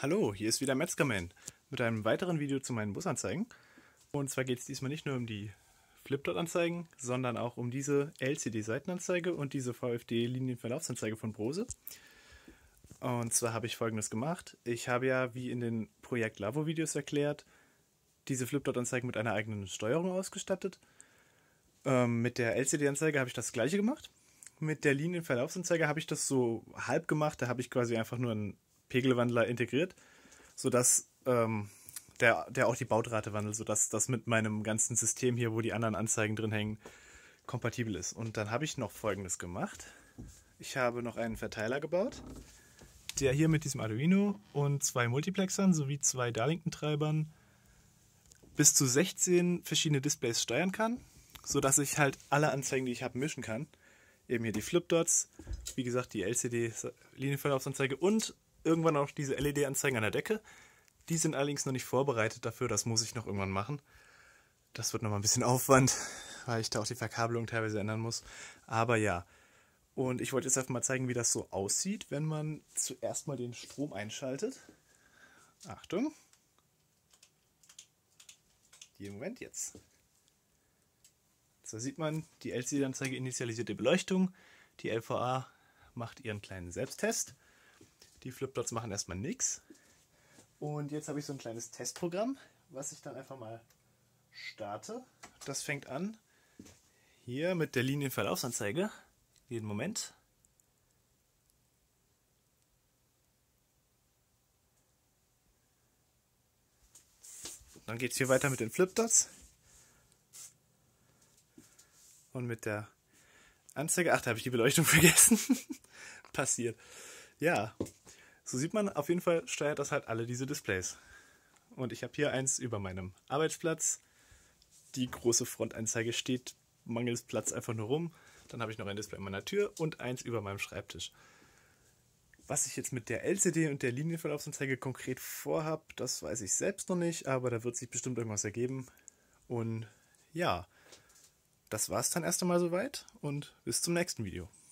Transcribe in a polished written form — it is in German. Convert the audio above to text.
Hallo, hier ist wieder Metzgerman mit einem weiteren Video zu meinen Busanzeigen. Und zwar geht es diesmal nicht nur um die Flipdot-Anzeigen, sondern auch um diese LCD-Seitenanzeige und diese VFD-Linienverlaufsanzeige von Brose. Und zwar habe ich Folgendes gemacht. Ich habe ja, wie in den Projekt Lavo-Videos erklärt, diese Flipdot-Anzeigen mit einer eigenen Steuerung ausgestattet. Mit der LCD-Anzeige habe ich das gleiche gemacht. Mit der Linienverlaufsanzeige habe ich das so halb gemacht. Da habe ich quasi einfach nur einen Pegelwandler integriert, sodass der auch die Baudrate wandelt, sodass das mit meinem ganzen System hier, wo die anderen Anzeigen drin hängen, kompatibel ist. Und dann habe ich noch Folgendes gemacht. Ich habe noch einen Verteiler gebaut, der hier mit diesem Arduino und 2 Multiplexern sowie 2 Darlington-Treibern bis zu 16 verschiedene Displays steuern kann, sodass ich halt alle Anzeigen, die ich habe, mischen kann. Eben hier die Flipdots, wie gesagt die LCD-Linienverlaufsanzeige und irgendwann auch diese LED-Anzeigen an der Decke. Die sind allerdings noch nicht vorbereitet dafür, das muss ich noch irgendwann machen. Das wird nochmal ein bisschen Aufwand, weil ich da auch die Verkabelung teilweise ändern muss. Aber ja, und ich wollte jetzt einfach mal zeigen, wie das so aussieht, wenn man zuerst mal den Strom einschaltet. Achtung. Jeden Moment jetzt. So sieht man, die LCD-Anzeige initialisiert die Beleuchtung, die LVA macht ihren kleinen Selbsttest, die Flipdots machen erstmal nichts. Und jetzt habe ich so ein kleines Testprogramm, was ich dann einfach mal starte. Das fängt an hier mit der Linienverlaufsanzeige, jeden Moment. Dann geht es hier weiter mit den Flipdots. Und mit der Anzeige, ach, da habe ich die Beleuchtung vergessen. Passiert. Ja, so sieht man, auf jeden Fall steuert das halt alle diese Displays. Und ich habe hier eins über meinem Arbeitsplatz. Die große Frontanzeige steht mangels Platz einfach nur rum. Dann habe ich noch ein Display an meiner Tür und eins über meinem Schreibtisch. Was ich jetzt mit der LCD und der Linienverlaufsanzeige konkret vorhabe, das weiß ich selbst noch nicht, aber da wird sich bestimmt irgendwas ergeben. Und ja, das war's dann erst einmal soweit und bis zum nächsten Video.